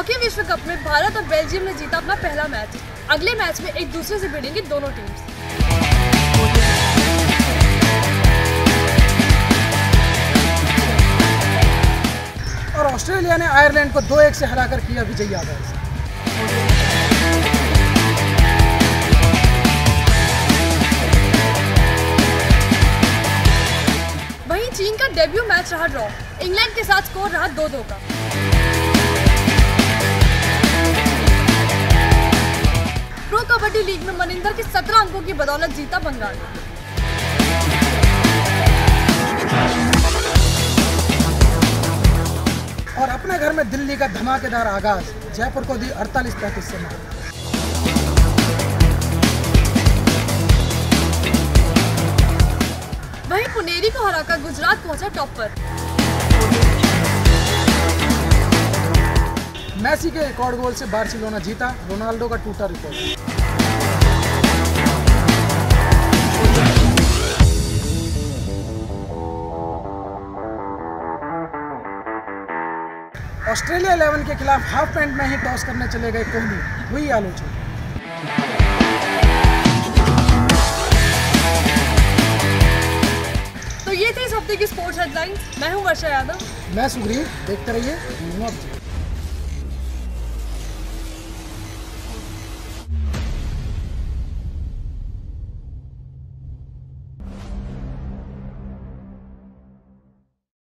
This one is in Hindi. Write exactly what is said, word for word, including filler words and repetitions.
हॉकी विश्व कप में भारत और बेल्जियम ने जीता अपना पहला मैच। अगले मैच में एक दूसरे से भिड़ेंगी दोनों टीम्स। और ऑस्ट्रेलिया ने आयरलैंड को दो एक से हराकर किया विजयी आगाज। वहीं चीन का डेब्यू मैच रहा ड्रॉ। इंग्लैंड के साथ स्कोर रहा दो दो का। प्रो कबड्डी लीग में मनिंदर के सत्रह अंकों की बदौलत जीता बंगाल। और अपने घर में दिल्ली का धमाकेदार आगाज, जयपुर को दी अड़तालीस पैंतीस से मात। वहीं पुनेरी को हराकर गुजरात पहुंचा टॉप पर। मेसी के रिकॉर्ड गोल से बार्सिलोना जीता, रोनाल्डो का टूटा रिकॉर्ड। ऑस्ट्रेलिया इलेवन के खिलाफ हाफ पैंट में ही टॉस करने चले गए कोहली, हुई आलोचना। तो ये थे इस हफ्ते की स्पोर्ट्स हेडलाइंस। मैं हूं वर्षा यादव। मैं सुग्रीव। देखते रहिए।